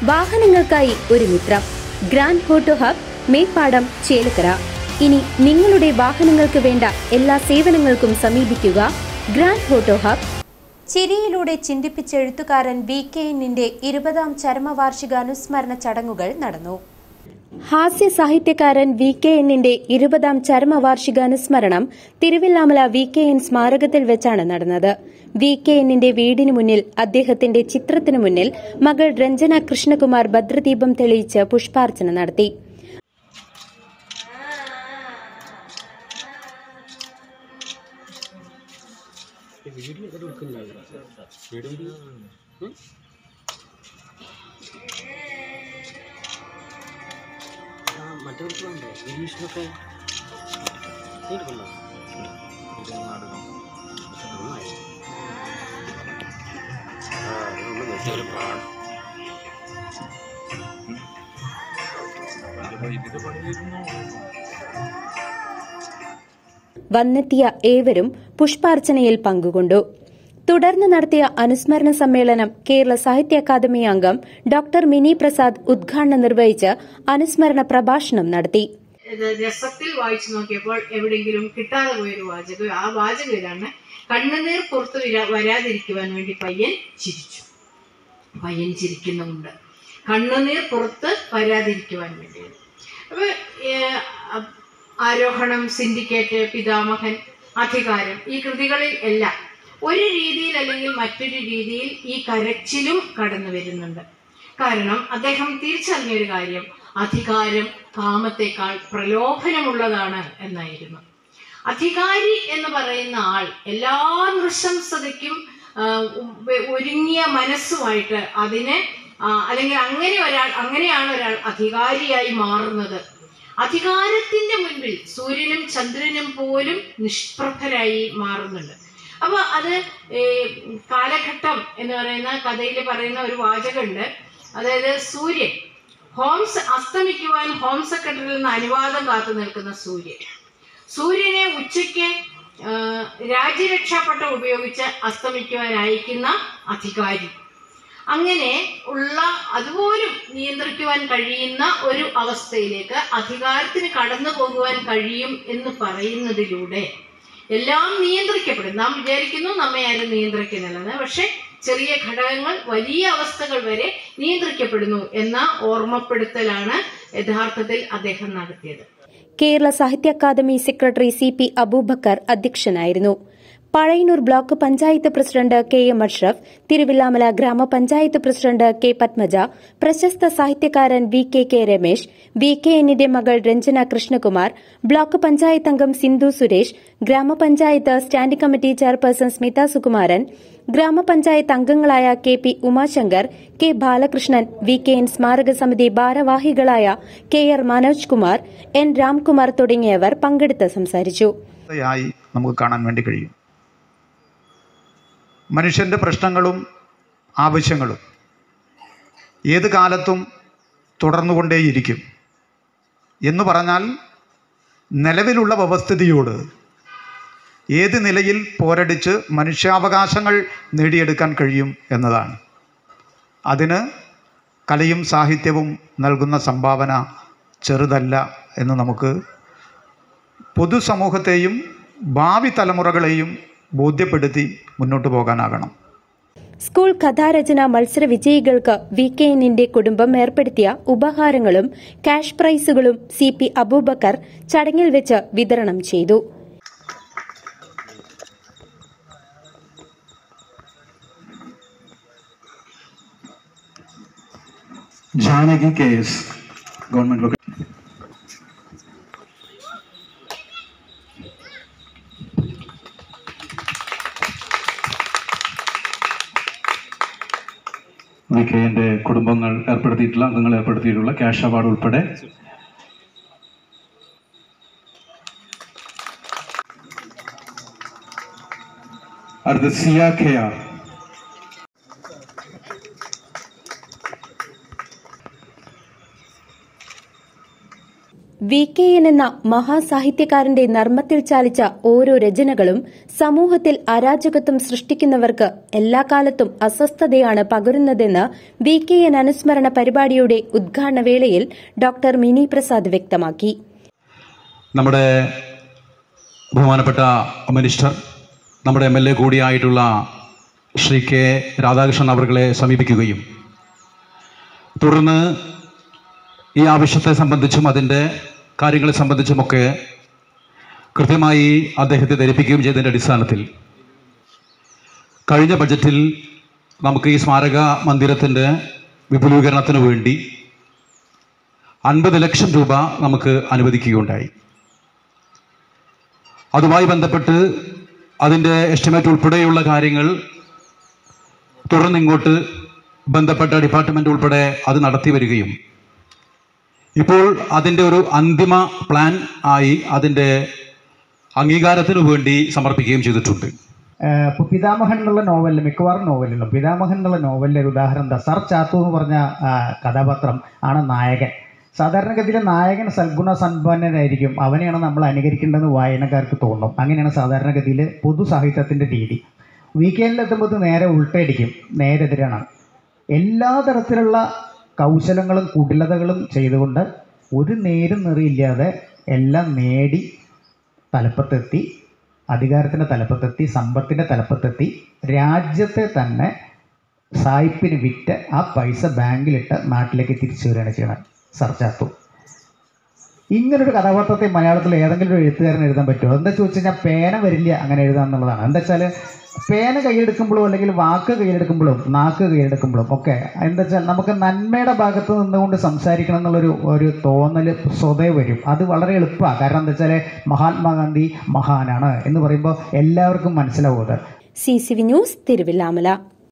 വാഹനങ്ങൾക്കായി ഒരു മിത്രം. Grand auto hub, Meppadam, Chelakkara. ഇനി നിങ്ങളുടെ വാഹനങ്ങൾക്ക് വേണ്ട എല്ലാ സേവനങ്ങൾക്കും സമീപിക്കുക ഗ്രാൻഡ് ഓട്ടോ ഹബ്. ചിരിയിലൂടെ ചിന്തിപ്പിച്ച എഴുത്തുകാരൻ VKNന്റെ 20ാം ചരമവാർഷിക അനുസ്മരണ ചടങ്ങുകൾ നടന്നു. ഹാസ്യ സാഹിത്യകാരൻ VKNന്റെ 20ാം ചരമവാർഷിക അനുസ്മരണം തിരുവില്ലാമല VKN സ്മാരകത്തിൽ വെച്ചാണ് നടന്നത്. VKNന്റെ വീടിനു മുന്നിൽ അദ്ദേഹത്തിന്റെ ചിത്രത്തിനു മുന്നിൽ മകൾ രഞ്ജന കൃഷ്ണകുമാർ ഭദ്രദീപം തെളിയിച്ച് പുഷ്പാർച്ചന നടത്തി. വന്നെത്തിയ ഏവരും പുഷ്പാർച്ചനയിൽ പങ്കുകൊണ്ടു. തുടർന്ന് നടത്തിയ അനുസ്മരണ സമ്മേളനം കേരള സാഹിത്യ അക്കാദമി അംഗം ഡോക്ടർ മിനി പ്രസാദ് ഉദ്ഘാടനം നിർവഹിച്ച് അനുസ്മരണ പ്രഭാഷണം നടത്തി. രസത്തിൽ വായിച്ചു നോക്കിയപ്പോൾ എവിടെയെങ്കിലും കിട്ടാതെ പോയൊരു വാചകം, ആ വാചകം ഇതാണ്: കണ്ണുനീർ പുറത്തു വരാതിരിക്കുവാൻ വേണ്ടി പയ്യൻ ചിരിച്ചു. പയ്യൻ ചിരിക്കുന്നുമുണ്ട്, കണ്ണുനീർ പുറത്ത് വരാതിരിക്കുവാൻ വേണ്ടി. അപ്പൊ ആരോഹണം, സിൻഡിക്കേറ്റ്, പിതാമഹൻ, അധികാരം, ഈ കൃതികളിൽ എല്ലാം ഒരു രീതിയിൽ അല്ലെങ്കിൽ മറ്റൊരു രീതിയിൽ ഈ കരച്ചിലും കടന്നു വരുന്നുണ്ട്. കാരണം അദ്ദേഹം തിരിച്ചറിഞ്ഞൊരു കാര്യം, അധികാരം കാമത്തേക്കാൾ പ്രലോഭനമുള്ളതാണ് എന്നായിരുന്നു. അധികാരി എന്ന് പറയുന്ന ആൾ എല്ലാ നൃശംസതയ്ക്കും ഒരുങ്ങിയ മനസ്സുമായിട്ട് അതിനെ അല്ലെങ്കിൽ അങ്ങനെയാണ് ഒരാൾ അധികാരിയായി മാറുന്നത്. അധികാരത്തിന്റെ മുൻപിൽ സൂര്യനും ചന്ദ്രനും പോലും നിഷ്പ്രഭരായി മാറുന്നുണ്ട്. അപ്പൊ അത് കാലഘട്ടം എന്ന് പറയുന്ന കഥയിൽ പറയുന്ന ഒരു വാചകമുണ്ട്. അതായത് സൂര്യൻ, ഹോംസ് അസ്തമിക്കുവാൻ ഹോം സെക്രട്ടറിയിൽ നിന്ന് അനുവാദം കാത്തു നിൽക്കുന്ന സൂര്യനെ ഉച്ചയ്ക്ക് രാജ്യരക്ഷാപട്ടം ഉപയോഗിച്ച് അസ്തമിക്കുവാൻ അയക്കുന്ന അധികാരി. അങ്ങനെ ഉള്ള അതുപോലും നിയന്ത്രിക്കുവാൻ കഴിയുന്ന ഒരു അവസ്ഥയിലേക്ക് അധികാരത്തിന് കടന്നു പോകുവാൻ കഴിയും എന്ന് പറയുന്നതിലൂടെ എല്ലാം നിയന്ത്രിക്കപ്പെടും. നാം വിചാരിക്കുന്നു നമ്മെ ആരും നിയന്ത്രിക്കുന്നില്ലെന്ന്, പക്ഷെ ചെറിയ ഘടകങ്ങൾ വലിയ അവസ്ഥകൾ വരെ നിയന്ത്രിക്കപ്പെടുന്നു എന്ന ഓർമ്മപ്പെടുത്തലാണ് യഥാർത്ഥത്തിൽ അദ്ദേഹം നടത്തിയത്. കേരള സാഹിത്യ അക്കാദമി സെക്രട്ടറി CP അബൂബക്കർ അധ്യക്ഷനായിരുന്നു. Pazhayannur block panchayat president KM Ashraf, Thiruvilwamala ഗ്രാമപഞ്ചായത്ത് പ്രസിഡന്റ് K പത്മജ, പ്രശസ്ത സാഹിത്യകാരൻ VKK രമേശ്, VKNന്റെ മകൾ രഞ്ജന കൃഷ്ണകുമാർ, ബ്ലോക്ക് പഞ്ചായത്ത് അംഗം സിന്ധു സുരേഷ്, ഗ്രാമപഞ്ചായത്ത് standing committee chairperson Smitha Sukumaran, ഗ്രാമപഞ്ചായത്ത് അംഗങ്ങളായ KP Umashankar, K Balakrishnan, VKN സ്മാരക സമിതി ഭാരവാഹികളായ KR മനോജ് കുമാർ, N രാംകുമാർ തുടങ്ങിയവർ പങ്കെടുത്ത് സംസാരിച്ചു. നമുക്ക് കാണാൻ വേണ്ടി കഴിയും. മനുഷ്യൻ്റെ പ്രശ്നങ്ങളും ആവശ്യങ്ങളും ഏത് കാലത്തും തുടർന്നുകൊണ്ടേയിരിക്കും എന്ന് പറഞ്ഞാൽ നിലവിലുള്ള വ്യവസ്ഥിതിയോട് ഏത് നിലയിൽ പോരടിച്ച് മനുഷ്യാവകാശങ്ങൾ നേടിയെടുക്കാൻ കഴിയും എന്നതാണ്. അതിന് കലയും സാഹിത്യവും നൽകുന്ന സംഭാവന ചെറുതല്ല എന്ന് നമുക്ക് പൊതുസമൂഹത്തെയും ഭാവി തലമുറകളെയും ബോധ്യപ്പെടുത്തി മുന്നോട്ട് പോകാനാകണം. സ്കൂൾ കഥാരചന മത്സര വിജയികൾക്ക് VKNന്റെ കുടുംബം ഏർപ്പെടുത്തിയ ഉപഹാരങ്ങളും ക്യാഷ് പ്രൈസുകളും CP അബൂബക്കർ ചടങ്ങിൽ വെച്ച് വിതരണം ചെയ്തു. ജാനകി KS, ഗവൺമെന്റ് VKNന്റെ കുടുംബങ്ങൾ ഏർപ്പെടുത്തിയിട്ടുള്ള അംഗങ്ങൾ ഏർപ്പെടുത്തിയിട്ടുള്ള ക്യാഷ് അവാർഡ് ഉൾപ്പെടെ അടുത്ത സിയ KR. VKN എന്ന മഹാസാഹിത്യകാരന്റെ നർമ്മത്തിൽ ചാലിച്ച ഓരോ രചനകളും സമൂഹത്തിൽ അരാജകത്വം സൃഷ്ടിക്കുന്നവർക്ക് എല്ലാ കാലത്തും അസ്വസ്ഥതയാണ് പകരുന്നതെന്ന് VKN അനുസ്മരണ പരിപാടിയുടെ ഉദ്ഘാടന വേളയിൽ ഡോക്ടർ മിനി പ്രസാദ് വ്യക്തമാക്കി. നമ്മുടെ ബഹുമാനപ്പെട്ട മിനിസ്റ്റർ, നമ്മുടെ MLA കൂടിയായിട്ടുള്ള ശ്രീ കെ രാധാകൃഷ്ണൻ അവർകളെ സമീപിക്കുകയും തുടർന്ന് ഈ ആവശ്യത്തെ സംബന്ധിച്ചും അതിൻ്റെ കാര്യങ്ങളെ സംബന്ധിച്ചുമൊക്കെ കൃത്യമായി അദ്ദേഹത്തെ ധരിപ്പിക്കുകയും ചെയ്തതിൻ്റെ അടിസ്ഥാനത്തിൽ കഴിഞ്ഞ ബജറ്റിൽ നമുക്ക് ഈ സ്മാരക മന്ദിരത്തിൻ്റെ വിപുലീകരണത്തിന് വേണ്ടി 50 ലക്ഷം രൂപ നമുക്ക് അനുവദിക്കുകയുണ്ടായി. അതുമായി ബന്ധപ്പെട്ട് അതിൻ്റെ എസ്റ്റിമേറ്റ് ഉൾപ്പെടെയുള്ള കാര്യങ്ങൾ തുടർന്ന് ഇങ്ങോട്ട് ബന്ധപ്പെട്ട ഡിപ്പാർട്ട്മെൻ്റ് ഉൾപ്പെടെ അത് നടത്തി വരികയും ഇപ്പോൾ അതിൻ്റെ ഒരു അന്തിമ പ്ലാൻ ആയി അതിൻ്റെ അംഗീകാരത്തിനു വേണ്ടി സമർപ്പിക്കുകയും ചെയ്തിട്ടുണ്ട്. ഇപ്പോൾ പിതാമഹൻ എന്നുള്ള നോവലിൽ, മിക്കവാറും നോവലിലും പിതാമഹൻ എന്നുള്ള നോവലിലെ ഒരു ഉദാഹരണം എന്താ, സർ ചാത്തു എന്ന് പറഞ്ഞ കഥാപാത്രം ആണ് നായകൻ. സാധാരണഗതിയിൽ നായകൻ സൽഗുണ സമ്പന്നനായിരിക്കും, അവനെയാണ് നമ്മൾ അനുകരിക്കേണ്ടതെന്ന് വായനക്കാർക്ക് തോന്നും. അങ്ങനെയാണ് സാധാരണഗതിയിൽ പൊതു സാഹിത്യത്തിൻ്റെ രീതി. വീക്കെൻഡിലെത്തുമ്പോൾ നേരെ ഉൾട്ടടിക്കും, നേരെതിരാണ്. എല്ലാ തരത്തിലുള്ള കൗശലങ്ങളും കുടിലതകളും ചെയ്തുകൊണ്ട് ഒരു നേരും നെറിയില്ലാതെ എല്ലാം നേടി തലപ്പത്തെത്തി, അധികാരത്തിൻ്റെ തലപ്പത്തെത്തി, സമ്പത്തിൻ്റെ തലപ്പത്തെത്തി, രാജ്യത്തെ തന്നെ സായിപ്പിന് വിറ്റ് ആ പൈസ ബാങ്കിലിട്ട് നാട്ടിലേക്ക് തിരിച്ചു വരികയാണ് ചെയ്യണം സർ ചാത്തു. ഇങ്ങനൊരു കഥാപാത്രത്തെ മലയാളത്തിൽ ഏതെങ്കിലും ഒരു എഴുത്തുകാരൻ എഴുതാൻ പറ്റുമോ? എന്താ ചോദിച്ചു കഴിഞ്ഞാൽ പേന വരില്ല അങ്ങനെ എഴുതാൻ എന്നുള്ളതാണ്. എന്താ വെച്ചാൽ പേന കയ്യിലെടുക്കുമ്പോഴും അല്ലെങ്കിൽ വാക്ക് കയ്യിലെടുക്കുമ്പോഴും നാക്ക് കയ്യിലെടുക്കുമ്പോഴും ഒക്കെ എന്താ വെച്ചാൽ നമുക്ക് നന്മയുടെ ഭാഗത്ത് നിന്നുകൊണ്ട് സംസാരിക്കണം എന്നുള്ളൊരു തോന്നൽ സ്വതേ വരും. അത് വളരെ എളുപ്പമാണ്. കാരണം എന്താ വെച്ചാൽ മഹാത്മാഗാന്ധി മഹാനാണ് എന്ന് പറയുമ്പോൾ എല്ലാവർക്കും മനസ്സിലാവും. CCV news, Thiruvilwamala.